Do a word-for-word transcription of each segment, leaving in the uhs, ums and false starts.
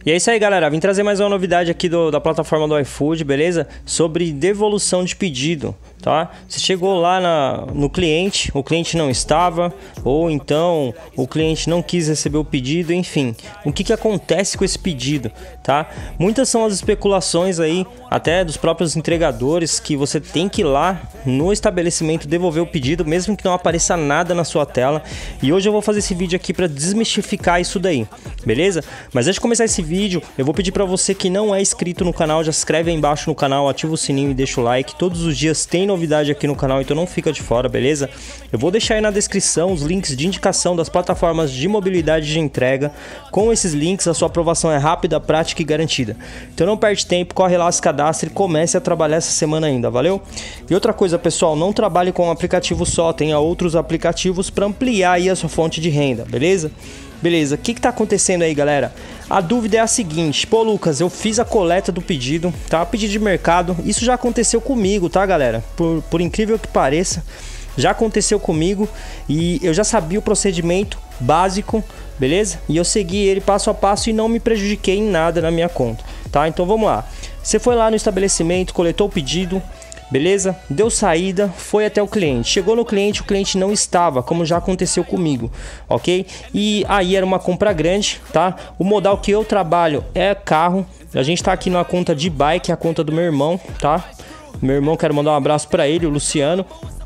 E é isso aí, galera, vim trazer mais uma novidade aqui do, da plataforma do iFood, beleza? Sobre devolução de pedido, tá? Você chegou lá na, no cliente, o cliente não estava, ou então o cliente não quis receber o pedido, enfim. O que que acontece com esse pedido, tá? Muitas são as especulações aí, até dos próprios entregadores, que você tem que ir lá no estabelecimento devolver o pedido, mesmo que não apareça nada na sua tela. E hoje eu vou fazer esse vídeo aqui para desmistificar isso daí, beleza? Mas antes de começar esse vídeo, eu vou pedir para você que não é inscrito no canal, já se inscreve aí embaixo no canal, ativa o sininho e deixa o like. Todos os dias tem novidade aqui no canal, então não fica de fora, beleza? Eu vou deixar aí na descrição os links de indicação das plataformas de mobilidade de entrega. Com esses links a sua aprovação é rápida, prática e garantida. Então não perde tempo, corre lá, se cadastre e comece a trabalhar essa semana ainda, valeu? E outra coisa, pessoal, não trabalhe com um aplicativo só, tenha outros aplicativos para ampliar aí a sua fonte de renda, beleza? Beleza, o que que tá acontecendo aí, galera? A dúvida é a seguinte: pô, Lucas, eu fiz a coleta do pedido, tá? Pedido de mercado, isso já aconteceu comigo, tá, galera? Por, por incrível que pareça, já aconteceu comigo e eu já sabia o procedimento básico, beleza? E eu segui ele passo a passo e não me prejudiquei em nada na minha conta, tá? Então vamos lá. Você foi lá no estabelecimento, coletou o pedido, beleza? Deu saída, foi até o cliente. Chegou no cliente, o cliente não estava, como já aconteceu comigo, ok? E aí era uma compra grande, tá? O modal que eu trabalho é carro. A gente tá aqui numa conta de bike, a conta do meu irmão, tá? Meu irmão, quero mandar um abraço para ele, o Luciano.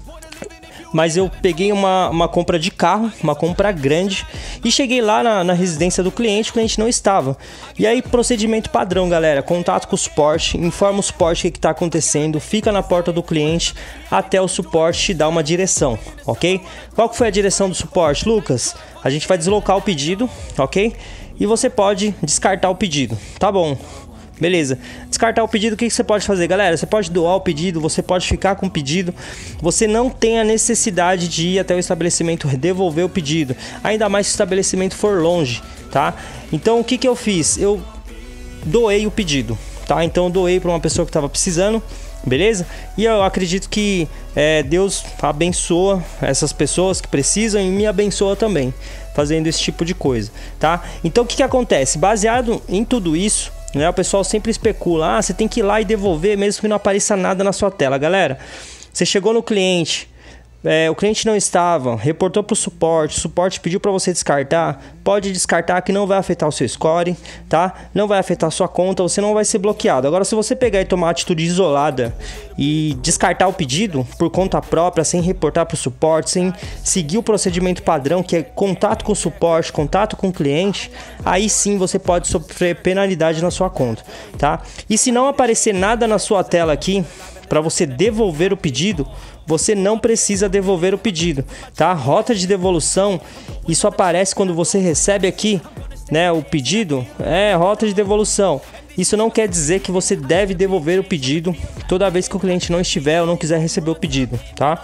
Mas eu peguei uma, uma compra de carro, uma compra grande, e cheguei lá na, na residência do cliente, o cliente não estava. E aí, procedimento padrão, galera: contato com o suporte, informa o suporte o que está acontecendo, fica na porta do cliente até o suporte te dar uma direção, ok? Qual que foi a direção do suporte, Lucas? A gente vai deslocar o pedido, ok? E você pode descartar o pedido, tá bom? Beleza, descartar o pedido, o que você pode fazer, galera? Você pode doar o pedido, você pode ficar com o pedido. Você não tem a necessidade de ir até o estabelecimento devolver o pedido, ainda mais se o estabelecimento for longe, tá? Então o que que eu fiz? Eu doei o pedido, tá? Então eu doei para uma pessoa que estava precisando, beleza? E eu acredito que é, Deus abençoa essas pessoas que precisam e me abençoa também, fazendo esse tipo de coisa, tá? Então o que que acontece? Baseado em tudo isso, né, o pessoal sempre especula: ah, você tem que ir lá e devolver mesmo que não apareça nada na sua tela. Galera, você chegou no cliente, é, o cliente não estava, reportou para o suporte, o suporte pediu para você descartar, pode descartar, que não vai afetar o seu score, tá? Não vai afetar a sua conta, você não vai ser bloqueado. Agora, se você pegar e tomar uma atitude isolada e descartar o pedido por conta própria, sem reportar para o suporte, sem seguir o procedimento padrão, que é contato com o suporte, contato com o cliente, aí sim você pode sofrer penalidade na sua conta, tá? E se não aparecer nada na sua tela aqui para você devolver o pedido, você não precisa devolver o pedido, tá? Rota de devolução, isso aparece quando você recebe aqui, né, o pedido, é rota de devolução. Isso não quer dizer que você deve devolver o pedido toda vez que o cliente não estiver ou não quiser receber o pedido, tá?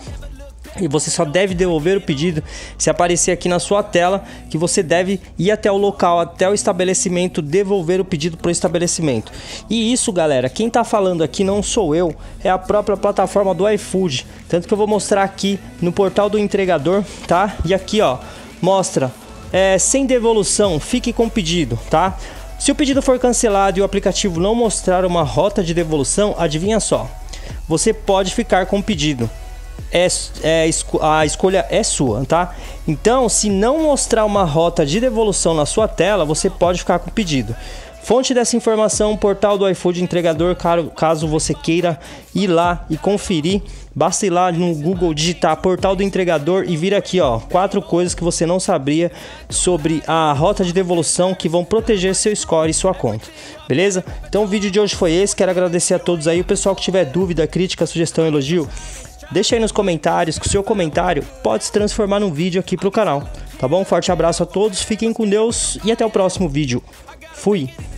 E você só deve devolver o pedido se aparecer aqui na sua tela que você deve ir até o local, até o estabelecimento, devolver o pedido para o estabelecimento. E isso, galera, quem tá falando aqui não sou eu, é a própria plataforma do iFood. Tanto que eu vou mostrar aqui no portal do entregador, tá? E aqui, ó, mostra, é, sem devolução, fique com o pedido, tá? Se o pedido for cancelado e o aplicativo não mostrar uma rota de devolução, adivinha só, você pode ficar com o pedido. É, é, a escolha é sua, tá? Então, se não mostrar uma rota de devolução na sua tela, você pode ficar com o pedido. Fonte dessa informação: portal do iFood entregador. Caso você queira ir lá e conferir, basta ir lá no Google, digitar portal do entregador e vir aqui, ó, quatro coisas que você não sabia sobre a rota de devolução que vão proteger seu score e sua conta, beleza? Então o vídeo de hoje foi esse, quero agradecer a todos aí. O pessoal que tiver dúvida, crítica, sugestão, elogio, deixa aí nos comentários, que o seu comentário pode se transformar num vídeo aqui pro canal, tá bom? Forte abraço a todos, fiquem com Deus e até o próximo vídeo. Fui!